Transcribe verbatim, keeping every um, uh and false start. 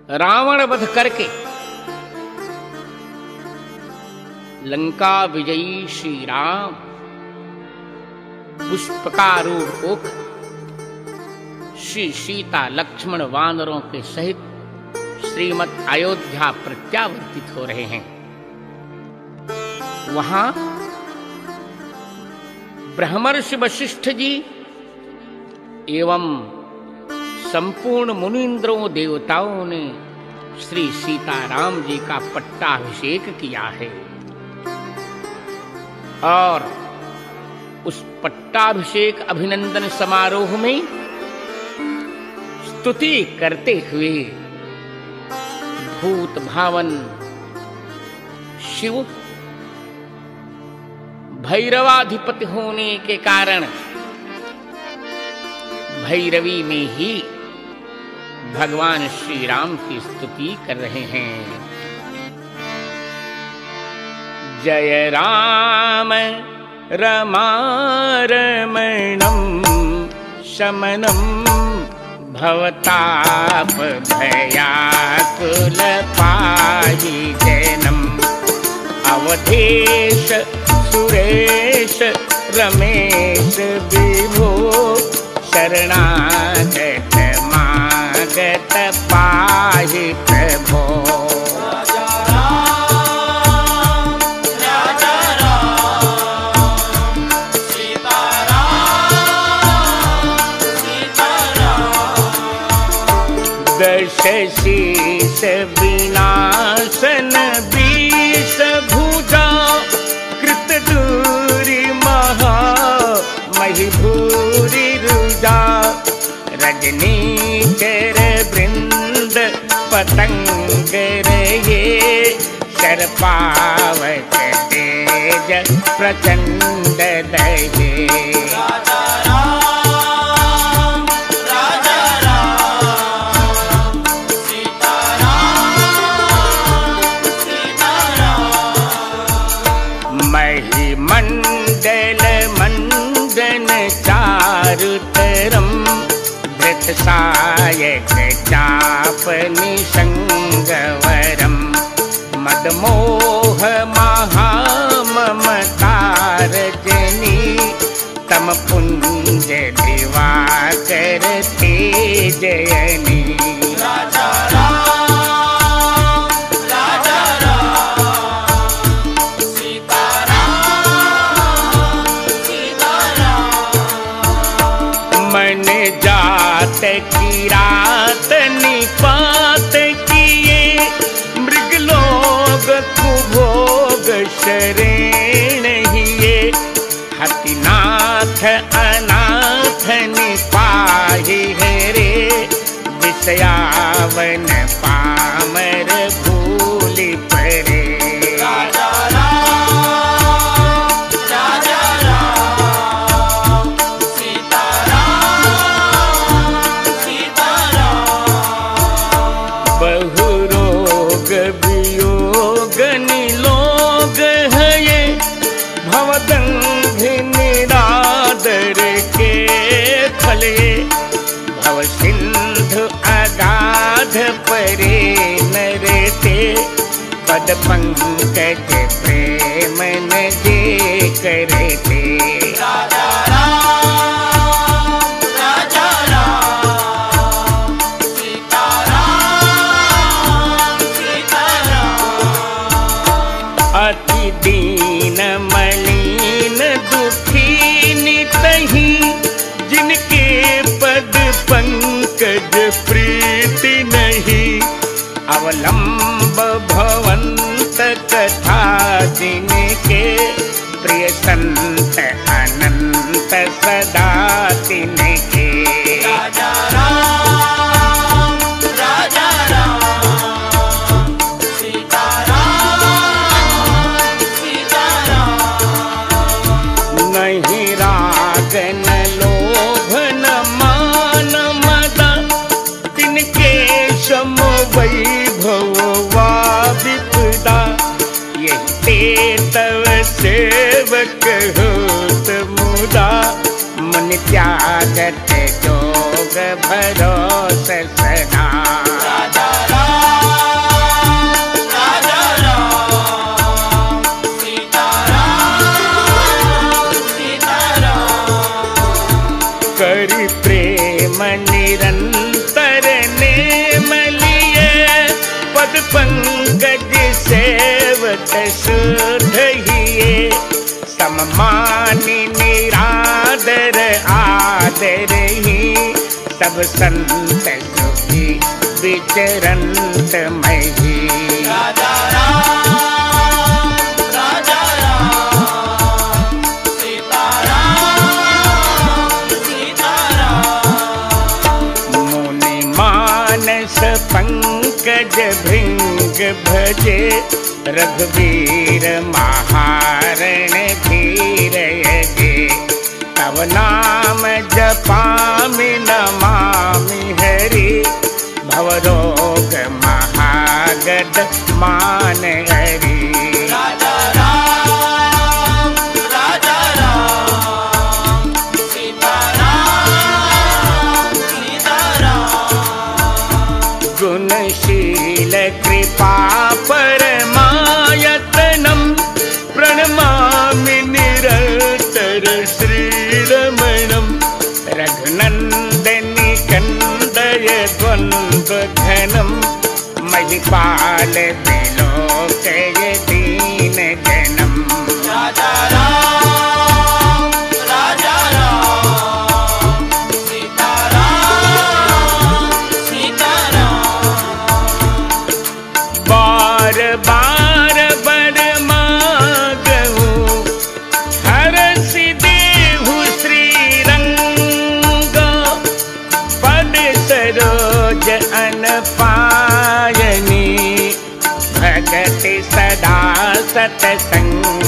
रावण वध करके लंका विजयी श्री राम पुष्पकारूढ़ होकर श्री सीता लक्ष्मण वानरों के सहित श्रीमद् अयोध्या प्रत्यावर्तित हो रहे हैं। वहां ब्रह्मर्षि वशिष्ठ जी एवं संपूर्ण मुनीन्द्रों देवताओं ने श्री सीताराम जी का पट्टाभिषेक किया है और उस पट्टाभिषेक अभिनंदन समारोह में स्तुति करते हुए भूत भावन शिव भैरवाधिपति होने के कारण भैरवी में ही भगवान श्री राम की स्तुति कर रहे हैं। जय राम रमारमणं शमनं भवताप भयाकुल पाहि जैनम् अवधेश सुरेश रमेश विभो शरणागत मागत पाहि प्रभो। राजा राम राजा राम सीता राम सीता राम दश शीस विनाशन बीस भुजा कृत दूरी महा महिभूरि रुजा रजनी चर वृंद पतंग रहे शरपावत तेज प्रचंड दहे। राजा राम राजा राम सीता राम सीता राम महिमंडल मंडन चारु तरम धृत सायक चाप निसंगवरम मदमोह महाममकार जनी तम पुंज दिवाकर तेजयनी। राजा राम राजा राम सीता राम सीता राम मन जात किरात निपात किए मृगलोक कुभोग शरण हिये हतिनाथ अनाथ निपाहि हरे विषयावन पामर भूलि परे। राजा राम राजा राम सीता राम सीता राम बहु रोग वियोग निलोग है ये भवदंधि निरादर के फले भव सिंधु अगाध परे नरते पद पंकज प्रेम न जे करते। राजा राम राजा राम सीता राम सीता राम अति दीन मलिन दुखी नितहि जिनके पद पंकज प्रीति नहीं अवलंब भवंत कथा जिनके प्रिय संत अनंत सदा तिनके। राजा राम राजा राम सीता राम सीता राम नहीं राग न लोभ न मान मद तिनके सम वैभव वा विपदा यही ते तव सेवक होत मुदा मन त्यागत जोग भरोस सदा। राजा राम भगत शुद्ध हिये, सममानि निरादर आदर ही, सब संत सुखी विचरंत मही। राजा राम राजा राम सीता राम सीता राम। मुनि मानस पंकज भृंग भजे, रघुवीर महारण धीर यजे, तव नाम जपामि नमामि हरि, भवरोग महागद मान हरि। राजा राम राजा राम सीता राम सीता राम। गुणशील कृपा परमायतनं, प्रणमामि निरतर श्रीरमणं, रघुनन्दनि कन्दय द्वन्द्व घनं, महिपाल विलोकय दीन जनम्। राजा राम राजा राम सीता राम सीता राम। बार बार बर मांगहु, हरसि देहु श्रीरंग, पद सरोज अन पायनी, भगति सदा सतसंग